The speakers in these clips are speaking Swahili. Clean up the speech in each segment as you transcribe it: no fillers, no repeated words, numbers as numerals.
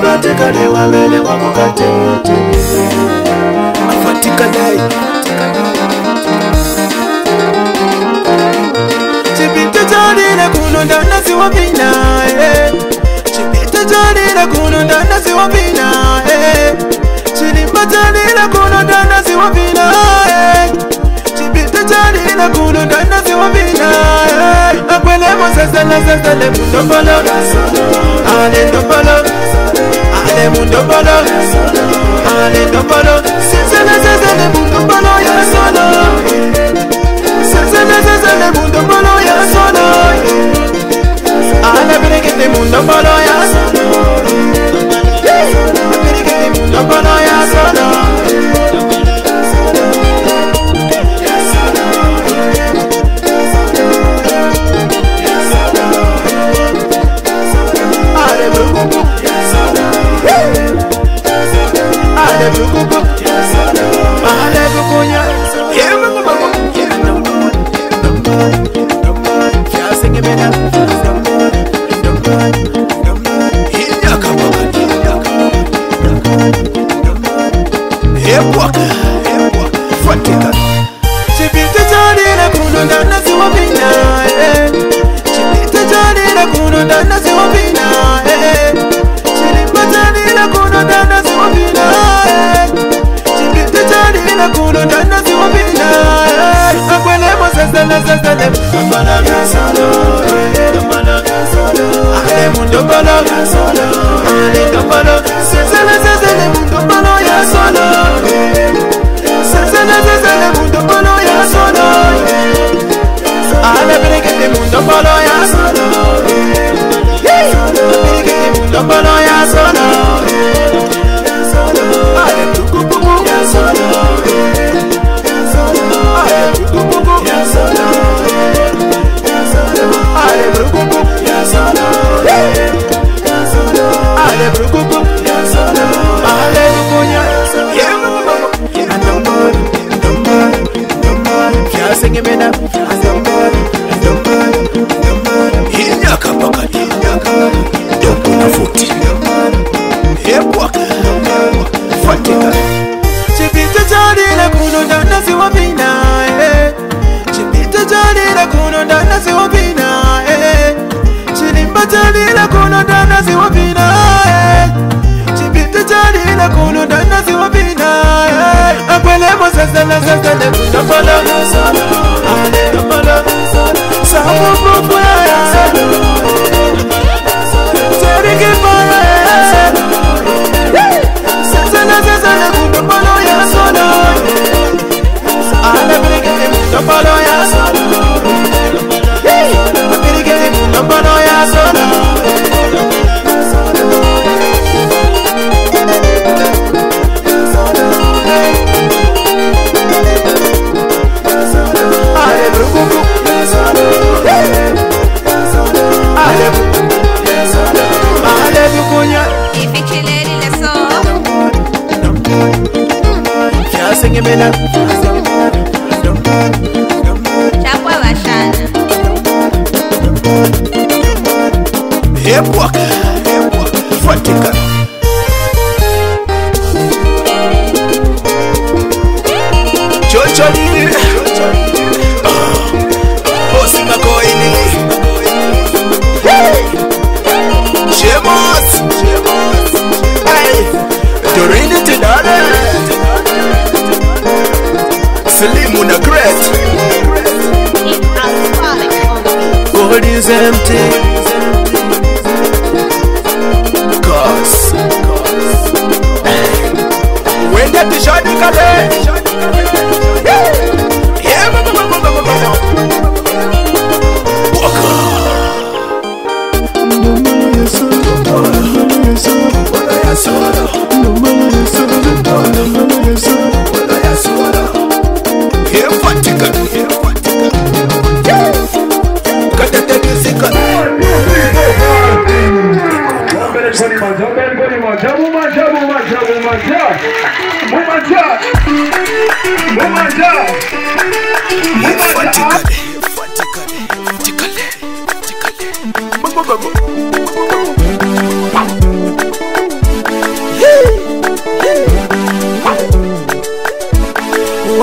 Afatika de wabele wabukate Afatika dai Chipita jari na kuno ndana si wapina Chipita jari na kuno ndana si wapina Chilimba jari na kuno ndana si wapina Chipita jari na kuno ndana si wapina Akwele sasale mundo bolo Ale do bolo Ale mundo bolo Ale do bolo Sasale mundo bolo ya solo Sasale mundo bolo ya solo Ale bregete mundo bolo ya solo Bregete mundo bolo ya solo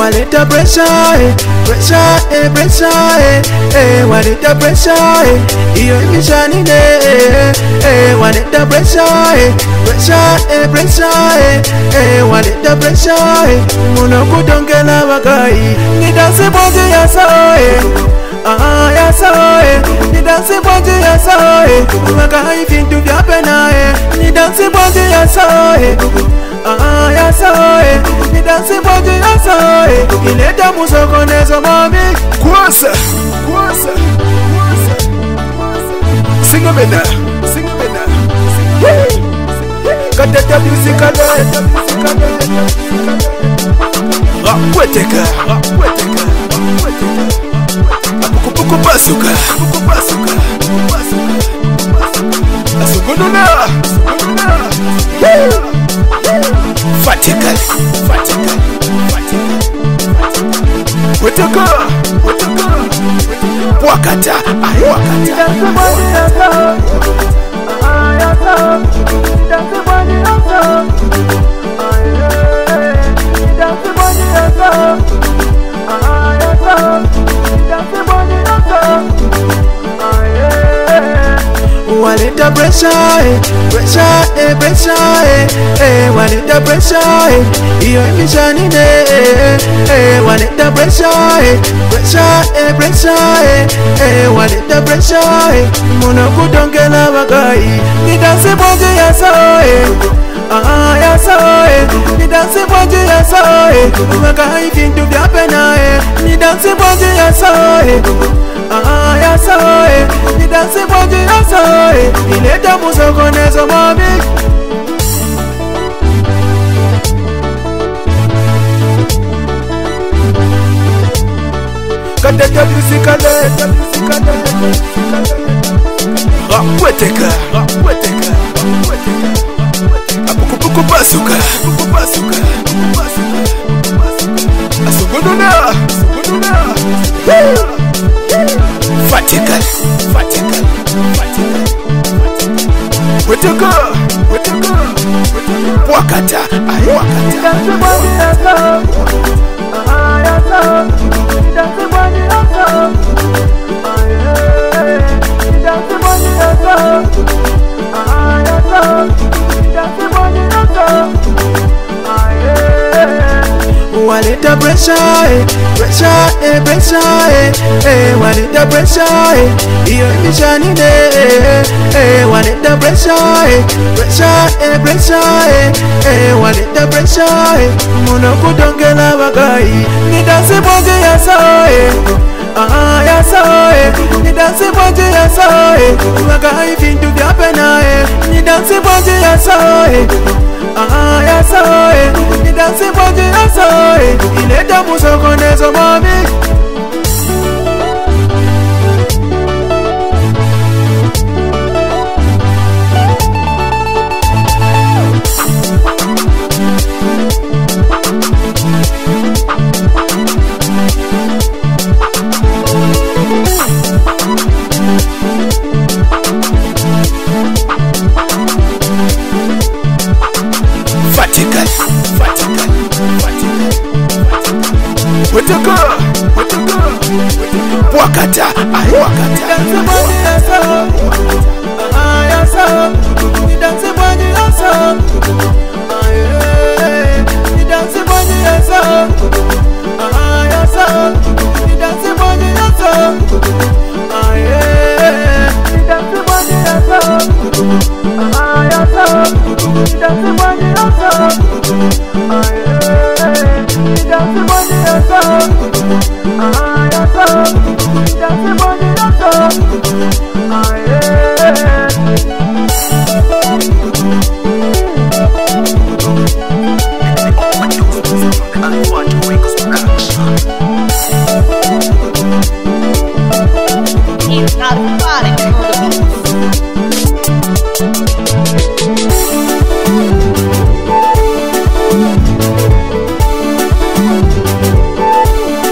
waleta pressure, pressure, pressure, waleta pressure, iyo imishani waleta pressure, pressure, pressure, waleta pressure, muno kutongela wakai, nidansi boje ya sae, ya sae, nidansi boje ya sae, wakai vintu vya penae, nidansi boje ya sae, ya sae, nidansi boje ya sae, ileta musokonezo mami, kwasa, kwasa, sing a bit now, sing a bit now. Got that music on it. Rapweteka, rapweteka, apukupuku basuka, apukupuku basuka, asugununa, asugununa. Fatikal, fatikal, fatikal. Weteka, weteka, wakata, wakata. Waleta pressure, pressure, pressure, waleta pressure, iyo imishani waleta pressure, pressure, pressure, waleta pressure, muno kutongela wakai, nidansi boje ya sae, ya sae, nidansi boje ya sae, wakai vintu vya penae, nidansi boje ya sae, ya sae, nidansi boje ya sae, ileta musokonezo mami. Kateta musikale, musikale, rapweteka, rapweteka, rapweteka, apukupuku basuka, apukupuku basuka, asugununa, asugununa. Fatikal, fatikal, fatikal. Weteka, weteka, wakata, wakata. Waleta pressure, pressure, pressure, waleta pressure, iyo imishani waleta pressure, pressure, pressure, waleta pressure, muno kutongela wakai, nidansi boje ya sae, ya sae, nidansi boje ya sae, wakai vintu vya penae, nidansi boje ya sae, ya sae, nidansi boje ya sae, ileta musokonezo mami. Fatikal, fatikal, fatikal. Weteka, weteka, wakata, wakata. Ya sae, nidansi boje ya sae, nidansi boje ya sae, ya sae, nidansi boje ya sae, nidansi boje ya sae, ya sae, nidansi boje ya sae, nidansi boje ya sae, ya sae, nidansi boje ya sae. He's not a product on the beat.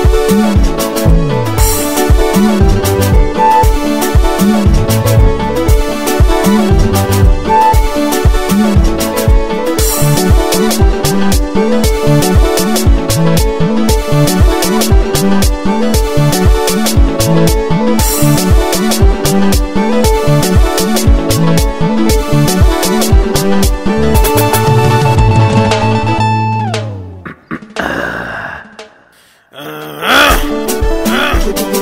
kutuka